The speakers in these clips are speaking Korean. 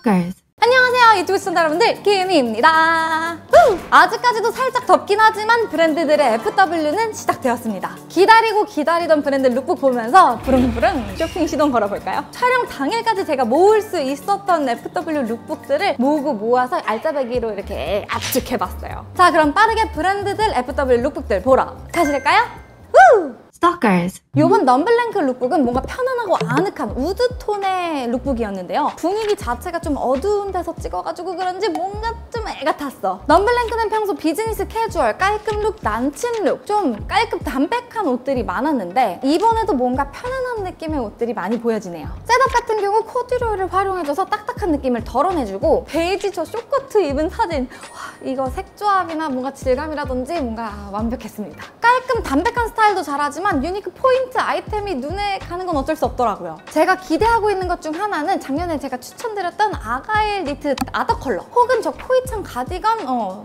Stalkers. 안녕하세요, 유튜브 시청자 여러분들, 김희입니다. 아직까지도 살짝 덥긴 하지만 브랜드들의 FW는 시작되었습니다. 기다리고 기다리던 브랜드 룩북 보면서 부릉부릉 쇼핑 시동 걸어볼까요? 촬영 당일까지 제가 모을 수 있었던 FW 룩북들을 모아서 알짜배기로 이렇게 압축해봤어요. 자, 그럼 빠르게 브랜드들 FW 룩북들 보러 가실까요? Stalkers. 요번 넘블랭크 룩북은 뭔가 편안하고 아늑한 우드톤의 룩북이었는데요. 분위기 자체가 좀 어두운 데서 찍어가지고 그런지 뭔가 좀 애가 탔어. 넘블랭크는 평소 비즈니스 캐주얼, 깔끔 룩, 난침 룩, 좀 깔끔 담백한 옷들이 많았는데 이번에도 뭔가 편안한 느낌의 옷들이 많이 보여지네요. 셋업 같은 경우 코듀로이를 활용해줘서 딱딱한 느낌을 덜어내주고 베이지 저 쇼커트 입은 사진, 와, 이거 색조합이나 뭔가 질감이라든지 뭔가 완벽했습니다. 깔끔 담백한 스타일도 잘하지만 유니크 포인트 아이템이 눈에 가는 건 어쩔 수 없더라고요. 제가 기대하고 있는 것 중 하나는 작년에 제가 추천드렸던 아가일 니트 아더 컬러 혹은 저 코이창 가디건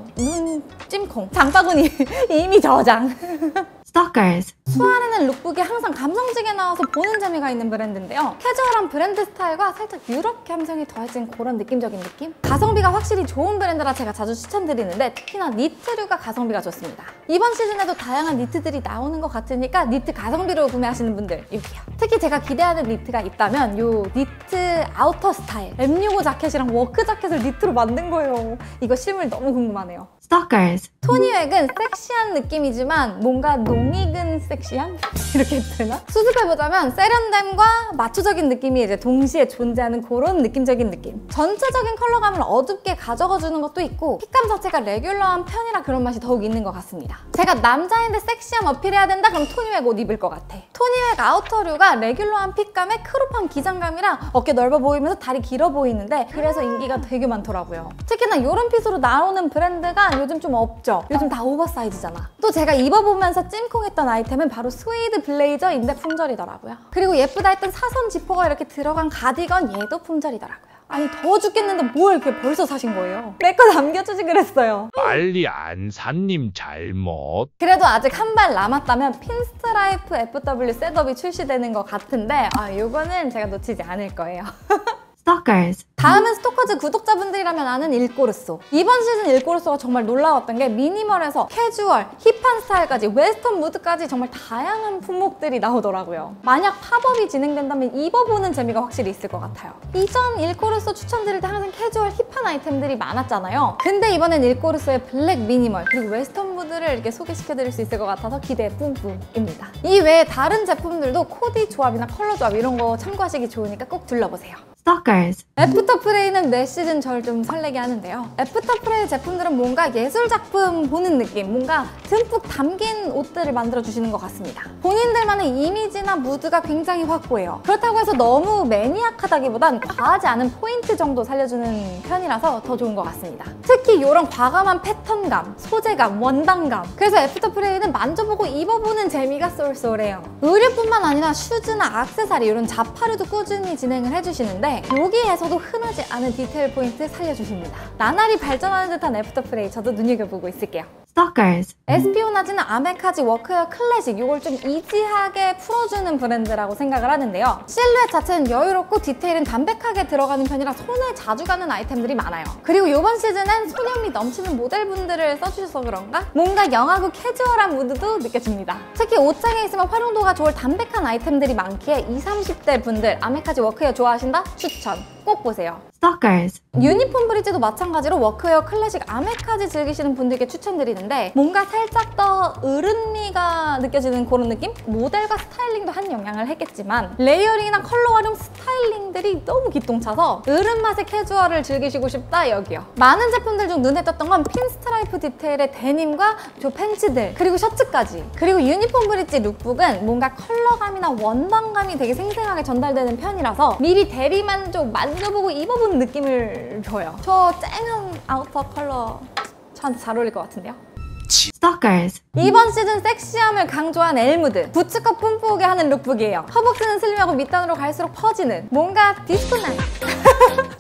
눈 찜콩 장바구니 이미 저장. Stalkers. 수아레는 룩북이 항상 감성지게 나와서 보는 재미가 있는 브랜드인데요. 캐주얼한 브랜드 스타일과 살짝 유럽 감성이 더해진 그런 느낌적인 느낌? 가성비가 확실히 좋은 브랜드라 제가 자주 추천드리는데 특히나 니트류가 가성비가 좋습니다. 이번 시즌에도 다양한 니트들이 나오는 것 같으니까 니트 가성비로 구매하시는 분들 여기요. 특히 제가 기대하는 니트가 있다면 요 니트 아우터 스타일 M65 자켓이랑 워크 자켓을 니트로 만든 거예요. 이거 실물 너무 궁금하네요. Stalkers. 토니웩은 섹시한 느낌이지만 뭔가 농익은 섹시함? 이렇게 해도 되나? 수습해보자면 세련됨과 마초적인 느낌이 이제 동시에 존재하는 그런 느낌적인 느낌. 전체적인 컬러감을 어둡게 가져가주는 것도 있고 핏감 자체가 레귤러한 편이라 그런 맛이 더욱 있는 것 같습니다. 제가 남자인데 섹시함 어필해야 된다? 그럼 토니웩 옷 입을 것 같아. 토니웩 아우터류가 레귤러한 핏감에 크롭한 기장감이랑 어깨 넓어 보이면서 다리 길어 보이는데 그래서 인기가 되게 많더라고요. 특히나 이런 핏으로 나오는 브랜드가 요즘 좀 없죠. 요즘 다 오버사이즈잖아. 또 제가 입어보면서 찜콩했던 아이템은 바로 스웨이드 블레이저인데 품절이더라고요. 그리고 예쁘다 했던 사선 지퍼가 이렇게 들어간 가디건 얘도 품절이더라고요. 아니 더워 죽겠는데 뭘 이렇게 벌써 사신 거예요? 내 거 남겨주지 그랬어요. 빨리 안 산님 잘못. 그래도 아직 한 발 남았다면 핀스트라이프 FW 셋업이 출시되는 것 같은데 요거는 제가 놓치지 않을 거예요. Stalkers. 다음은 스토커즈 구독자분들이라면 아는 일꼬르소. 이번 시즌 일꼬르소가 정말 놀라웠던 게 미니멀에서 캐주얼, 힙한 스타일까지 웨스턴 무드까지 정말 다양한 품목들이 나오더라고요. 만약 팝업이 진행된다면 입어보는 재미가 확실히 있을 것 같아요. 이전 일꼬르소 추천드릴 때 항상 캐주얼, 힙한 아이템들이 많았잖아요. 근데 이번엔 일꼬르소의 블랙 미니멀 그리고 웨스턴 무드를 이렇게 소개시켜드릴 수 있을 것 같아서 기대 뿜뿜입니다. 이 외에 다른 제품들도 코디 조합이나 컬러 조합 이런 거 참고하시기 좋으니까 꼭 둘러보세요. Stalkers. 애프터프레이는 매 시즌 저를 좀 설레게 하는데요. 애프터프레이 제품들은 뭔가 예술작품 보는 느낌, 뭔가 듬뿍 담긴 옷들을 만들어주시는 것 같습니다. 본인들만의 이미지나 무드가 굉장히 확고해요. 그렇다고 해서 너무 매니악하다기보단 과하지 않은 포인트 정도 살려주는 편이라서 더 좋은 것 같습니다. 특히 이런 과감한 패턴감, 소재감, 원단감. 그래서 애프터프레이는 만져보고 입어보는 재미가 쏠쏠해요. 의류뿐만 아니라 슈즈나 액세서리 이런 자파류도 꾸준히 진행을 해주시는데 여기에서도 흔하지 않은 디테일 포인트 살려주십니다. 나날이 발전하는 듯한 애프터프레이 저도 눈여겨보고 있을게요. Stalkers. 에스피오나지는 아메카지 워크웨어 클래식 이걸 좀 이지하게 풀어주는 브랜드라고 생각을 하는데요. 실루엣 자체는 여유롭고 디테일은 담백하게 들어가는 편이라 손에 자주 가는 아이템들이 많아요. 그리고 이번 시즌엔 소년미 넘치는 모델분들을 써주셔서 그런가? 뭔가 영하고 캐주얼한 무드도 느껴집니다. 특히 옷장에 있으면 활용도가 좋을 담백한 아이템들이 많기에 20, 30대 분들 아메카지 워크웨어 좋아하신다? 추천! 꼭 보세요. Stalkers. 유니폼 브릿지도 마찬가지로 워크웨어 클래식 아메까지 즐기시는 분들께 추천드리는데 뭔가 살짝 더 어른미가 느껴지는 그런 느낌? 모델과 스타일링도 한 영향을 했겠지만 레이어링이나 컬러 활용 스타일링들이 너무 기똥차서 어른 맛의 캐주얼을 즐기시고 싶다 여기요. 많은 제품들 중 눈에 떴던 건 핀스트라이프 디테일의 데님과 저 팬츠들 그리고 셔츠까지. 그리고 유니폼 브릿지 룩북은 뭔가 컬러감이나 원단감이 되게 생생하게 전달되는 편이라서 미리 대리만 좀 만져보고 입어보는 느낌을 줘요. 저 쨍한 아우터 컬러 저한테 잘 어울릴 것 같은데요? Stalkers. 이번 시즌 섹시함을 강조한 엘무드 부츠컷 뿜뿌게 하는 룩북이에요. 허벅지는 슬림하고 밑단으로 갈수록 퍼지는 뭔가 디스코 나이트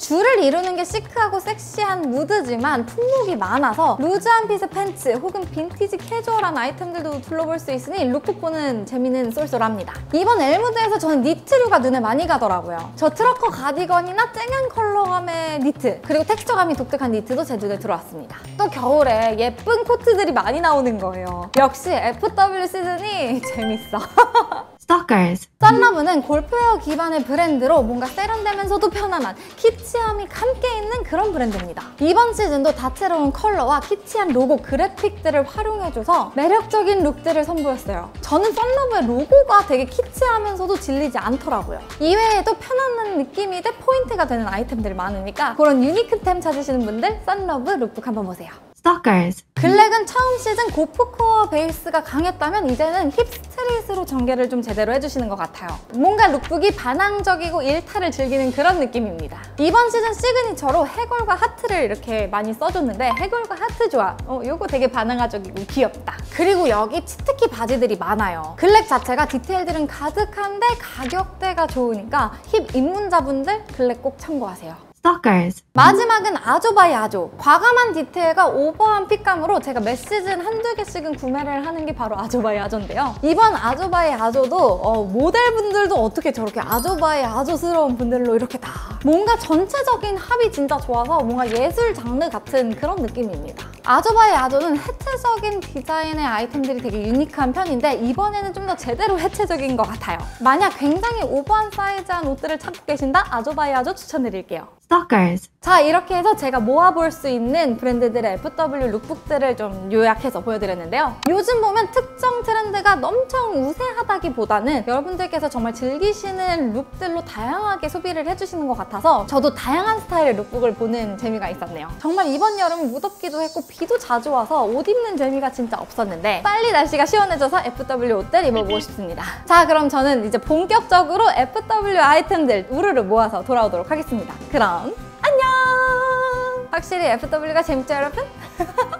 줄을 이루는 게 시크하고 섹시한 무드지만 품목이 많아서 루즈한 핏의 팬츠 혹은 빈티지 캐주얼한 아이템들도 둘러볼 수 있으니 룩북 보는 재미는 쏠쏠합니다. 이번 엘무드에서 저는 니트류가 눈에 많이 가더라고요. 저 트러커 가디건이나 쨍한 컬러감의 니트, 그리고 텍스처감이 독특한 니트도 제 눈에 들어왔습니다. 또 겨울에 예쁜 코트들이 많이 나오는 거예요. 역시 FW 시즌이 재밌어. Stalkers. 썬러브는 골프웨어 기반의 브랜드로 뭔가 세련되면서도 편안한 키치함이 함께 있는 그런 브랜드입니다. 이번 시즌도 다채로운 컬러와 키치한 로고 그래픽들을 활용해줘서 매력적인 룩들을 선보였어요. 저는 썬러브의 로고가 되게 키치하면서도 질리지 않더라고요. 이외에도 편안한 느낌이 돼 포인트가 되는 아이템들이 많으니까 그런 유니크템 찾으시는 분들 썬러브 룩북 한번 보세요. Stalkers. 글랙은 처음 시즌 고프코어 베이스가 강했다면 이제는 힙 스트릿으로 전개를 좀 제대로 해주시는 것 같아요. 뭔가 룩북이 반항적이고 일탈을 즐기는 그런 느낌입니다. 이번 시즌 시그니처로 해골과 하트를 이렇게 많이 써줬는데 해골과 하트 조합, 요거 되게 반항적이고 귀엽다. 그리고 여기 치트키 바지들이 많아요. 글랙 자체가 디테일들은 가득한데 가격대가 좋으니까 힙 입문자분들 글랙 꼭 참고하세요. Stalkers. 마지막은 아조 바이 아조. 과감한 디테일과 오버한 핏감으로 제가 매 시즌 한두 개씩은 구매를 하는 게 바로 아조 바이 아조인데요. 이번 아조 바이 아조도 모델분들도 어떻게 저렇게 아조 바이 아조스러운 분들로 이렇게 다 뭔가 전체적인 합이 진짜 좋아서 뭔가 예술 장르 같은 그런 느낌입니다. 아조 바이 아조는 해체적인 디자인의 아이템들이 되게 유니크한 편인데 이번에는 좀 더 제대로 해체적인 것 같아요. 만약 굉장히 오버한 사이즈한 옷들을 찾고 계신다? 아조 바이 아조 추천드릴게요. Stalkers. 자, 이렇게 해서 제가 모아볼 수 있는 브랜드들의 FW 룩북들을 좀 요약해서 보여드렸는데요. 요즘 보면 특정 트렌드가 엄청 우세하다기보다는 여러분들께서 정말 즐기시는 룩들로 다양하게 소비를 해주시는 것 같아서 저도 다양한 스타일의 룩북을 보는 재미가 있었네요. 정말 이번 여름은 무덥기도 했고 비도 자주 와서 옷 입는 재미가 진짜 없었는데 빨리 날씨가 시원해져서 FW 옷들 입어보고 싶습니다. 자, 그럼 저는 이제 본격적으로 FW 아이템들 우르르 모아서 돌아오도록 하겠습니다. 그럼 안녕! 확실히 FW가 재밌죠, 여러분?